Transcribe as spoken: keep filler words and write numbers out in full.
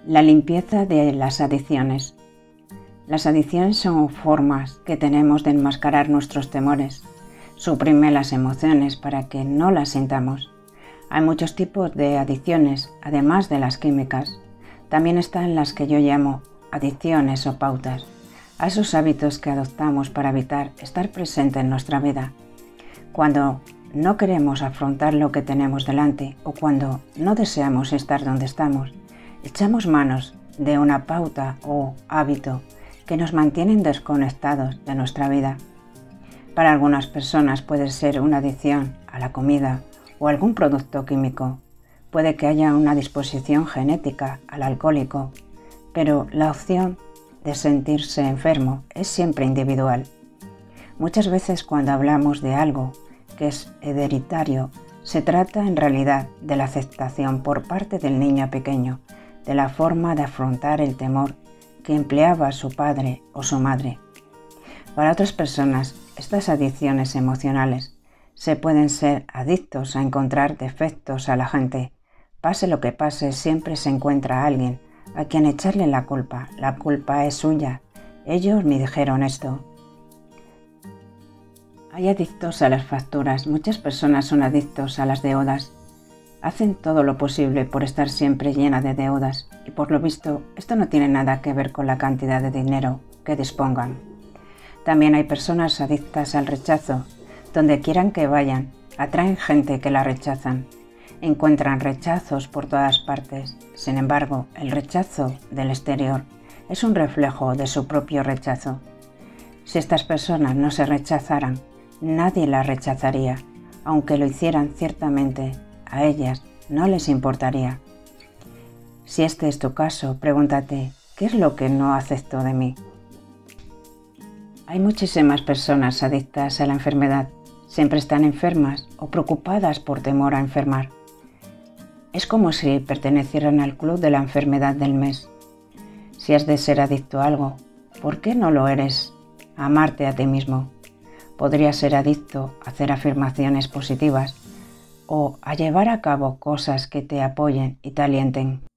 La limpieza de las adicciones. Las adicciones son formas que tenemos de enmascarar nuestros temores. Suprime las emociones para que no las sintamos. Hay muchos tipos de adicciones, además de las químicas. También están las que yo llamo adicciones o pautas, a esos hábitos que adoptamos para evitar estar presente en nuestra vida. Cuando no queremos afrontar lo que tenemos delante o cuando no deseamos estar donde estamos, echamos manos de una pauta o hábito que nos mantienen desconectados de nuestra vida. Para algunas personas puede ser una adicción a la comida o algún producto químico. Puede que haya una disposición genética al alcohólico, pero la opción de sentirse enfermo es siempre individual. Muchas veces cuando hablamos de algo que es hereditario, se trata en realidad de la aceptación por parte del niño pequeño de la forma de afrontar el temor que empleaba su padre o su madre. Para otras personas, estas adicciones emocionales se pueden ser adictos a encontrar defectos a la gente. Pase lo que pase, siempre se encuentra alguien a quien echarle la culpa. La culpa es suya. Ellos me dijeron esto. Hay adictos a las facturas. Muchas personas son adictos a las deudas. Hacen todo lo posible por estar siempre llena de deudas y por lo visto esto no tiene nada que ver con la cantidad de dinero que dispongan. También hay personas adictas al rechazo. Donde quieran que vayan, atraen gente que la rechazan. Encuentran rechazos por todas partes. Sin embargo, el rechazo del exterior es un reflejo de su propio rechazo. Si estas personas no se rechazaran, nadie las rechazaría. Aunque lo hicieran, ciertamente a ellas no les importaría. Si este es tu caso, pregúntate, ¿qué es lo que no acepto de mí? Hay muchísimas personas adictas a la enfermedad. Siempre están enfermas o preocupadas por temor a enfermar. Es como si pertenecieran al club de la enfermedad del mes. Si has de ser adicto a algo, ¿por qué no lo eres? A amarte a ti mismo. Podrías ser adicto a hacer afirmaciones positivas o a llevar a cabo cosas que te apoyen y te alienten.